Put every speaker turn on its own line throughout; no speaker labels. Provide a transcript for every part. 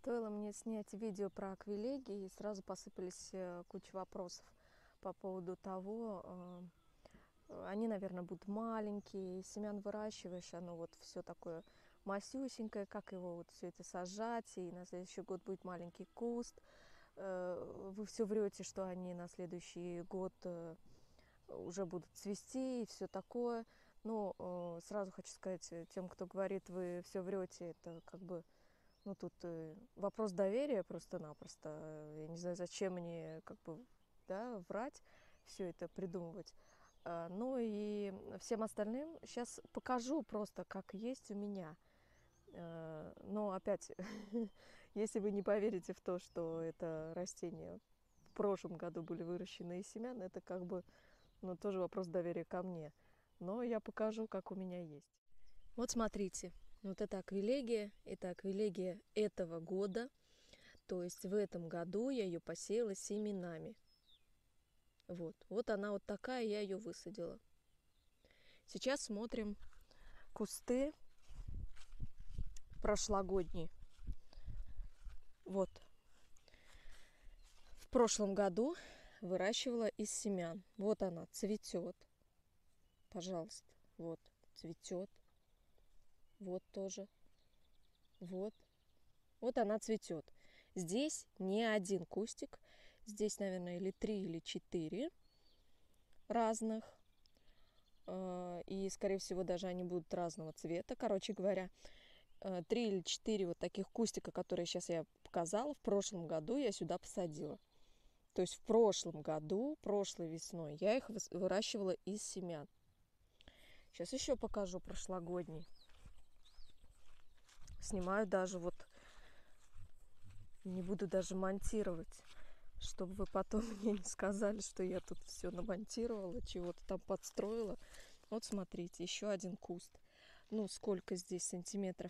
Стоило мне снять видео про аквилегии, и сразу посыпались куча вопросов по поводу того, они, наверное, будут маленькие, семян выращиваешь, оно вот все такое масюсенькое, как его вот все это сажать, и на следующий год будет маленький куст. Вы все врете, что они на следующий год уже будут цвести и все такое. Но сразу хочу сказать тем, кто говорит, вы все врете, это как бы, ну, тут вопрос доверия просто-напросто. Я не знаю, зачем мне как бы, да, врать, все это придумывать. Ну и всем остальным сейчас покажу просто, как есть у меня. Но опять, если вы не поверите в то, что это растения в прошлом году были выращены из семян, это как бы, ну, тоже вопрос доверия ко мне. Но я покажу, как у меня есть. Вот смотрите, вот это аквилегия этого года. То есть в этом году я ее посеяла семенами. Вот она вот такая, я ее высадила. Сейчас смотрим кусты прошлогодние. Вот. В прошлом году выращивала из семян. Вот она цветет. Пожалуйста. Вот цветет. Вот тоже. Вот. Вот она цветет. Здесь не один кустик. Здесь, наверное, или 3, или 4 разных. И, скорее всего, даже они будут разного цвета. Короче говоря, 3 или 4 вот таких кустика, которые сейчас я показала, в прошлом году я сюда посадила. То есть в прошлом году, прошлой весной, я их выращивала из семян. Сейчас еще покажу прошлогодний. Снимаю даже вот, не буду даже монтировать, чтобы вы потом мне не сказали, что я тут все намонтировала, чего-то там подстроила. Вот смотрите, еще один куст. Ну, сколько здесь сантиметров?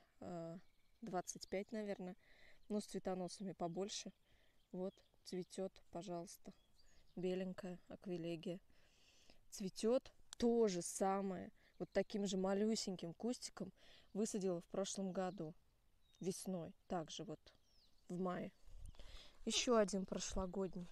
25, наверное. Ну, с цветоносами побольше. Вот, цветет, пожалуйста. Беленькая аквилегия. Цветет то же самое. Вот таким же малюсеньким кустиком высадила в прошлом году. Весной. Также вот в мае. Еще один прошлогодний.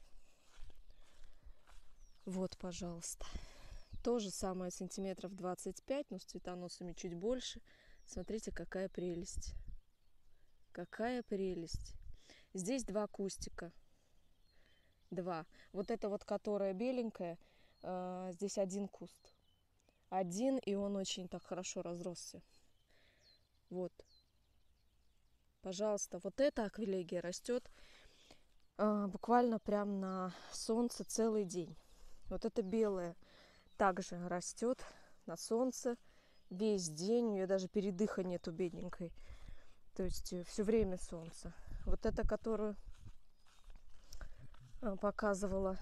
Вот, пожалуйста. То же самое, сантиметров 25, но с цветоносами чуть больше. Смотрите, какая прелесть. Какая прелесть. Здесь 2 кустика. 2. Вот это вот, которая беленькая, здесь 1 куст. 1, и он очень так хорошо разросся. Вот. Пожалуйста, вот эта аквилегия растет буквально прям на солнце целый день. Вот эта белая также растет на солнце весь день. У нее даже передыха нету, бедненькой. То есть все время солнце. Вот эта, которую показывала,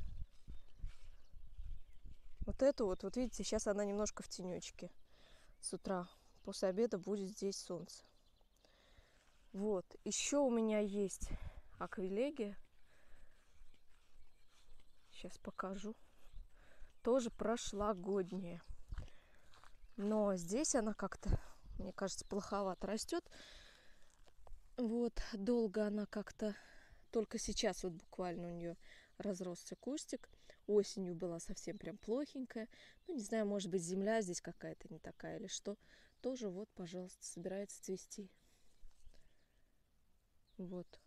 вот эту вот видите, сейчас она немножко в тенечке. С утра после обеда будет здесь солнце. Вот. Еще у меня есть аквилегия. Сейчас покажу. Тоже прошлогодняя. Но здесь она как-то, мне кажется, плоховато растет. Вот. Долго она как-то... Только сейчас вот буквально у нее разросся кустик. Осенью была совсем прям плохенькая. Ну, не знаю, может быть, земля здесь какая-то не такая или что. Тоже вот, пожалуйста, собирается цвести. Вот.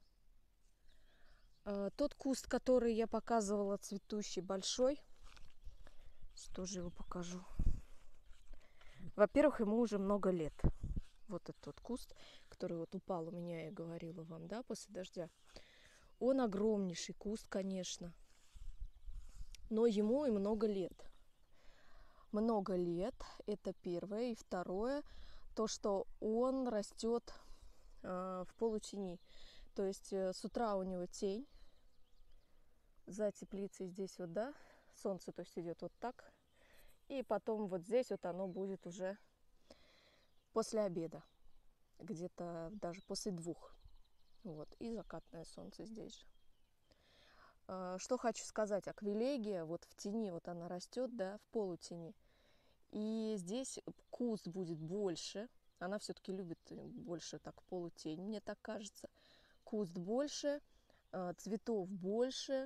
Тот куст, который я показывала, цветущий, большой. Сейчас тоже его покажу. Во-первых, ему уже много лет. Вот этот вот куст, который вот упал у меня, я говорила вам, да, после дождя. Он огромнейший куст, конечно. Но ему и много лет. Много лет, это первое. И второе, то, что он растет в полутени. То есть с утра у него тень. За теплицей здесь вот, да, солнце, то есть идет вот так. И потом вот здесь вот оно будет уже после обеда. Где-то даже после 2. Вот. И закатное солнце здесь же. Что хочу сказать. Аквилегия вот в тени, вот она растет, да, в полутени. И здесь куст будет больше. Она все-таки любит больше так полутень, мне так кажется. куст больше, цветов больше.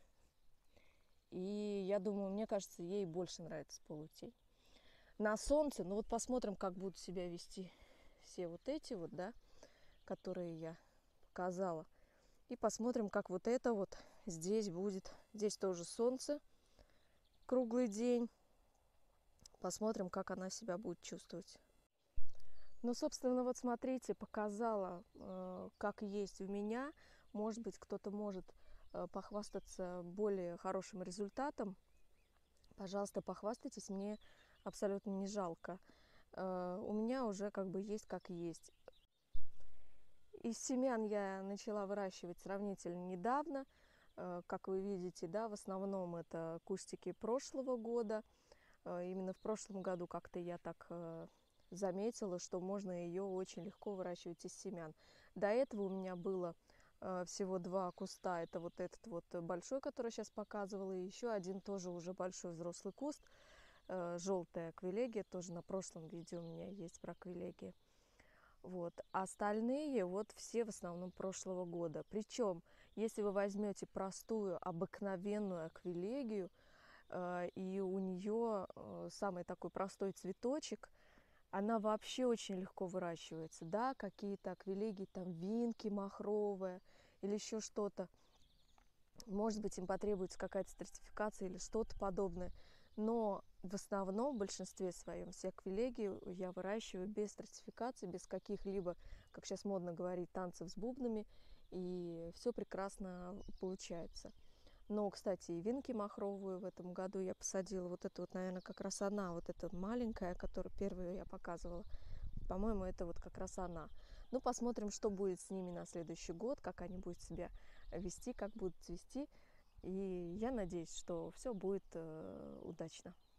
И я думаю, мне кажется, ей больше нравится полутень. На солнце, ну вот посмотрим, как будут себя вести все вот эти вот, да, которые я показала. И посмотрим, как вот это вот здесь будет. Здесь тоже солнце круглый день. Посмотрим, как она себя будет чувствовать. Ну, собственно, вот смотрите, показала, как есть у меня. Может быть, кто-то может похвастаться более хорошим результатом. Пожалуйста, похвастайтесь, мне абсолютно не жалко. У меня уже как бы есть как есть. Из семян я начала выращивать сравнительно недавно. Как вы видите, да, в основном это кустики прошлого года. Именно в прошлом году как-то я так заметила, что можно ее очень легко выращивать из семян. До этого у меня было всего 2 куста. Это вот этот вот большой, который сейчас показывала, и еще один тоже уже большой взрослый куст. Желтая аквилегия, тоже на прошлом видео у меня есть про аквилегии. Вот. А остальные вот все в основном прошлого года. Причем, если вы возьмете простую, обыкновенную аквилегию, и у нее самый такой простой цветочек, она вообще очень легко выращивается. Да, какие-то аквилегии, там винки махровые или еще что-то. Может быть, им потребуется какая-то стратификация или что-то подобное. Но в основном, в большинстве своем, все аквилегии я выращиваю без стратификации, без каких-либо, как сейчас модно говорить, танцев с бубнами. И все прекрасно получается. Но, кстати, и винки махровую в этом году я посадила. Вот это вот, наверное, как раз она. Вот эта маленькая, которую первую я показывала. По-моему, это вот как раз она. Ну, посмотрим, что будет с ними на следующий год, как они будут себя вести, как будут цвести. И я надеюсь, что все будет удачно.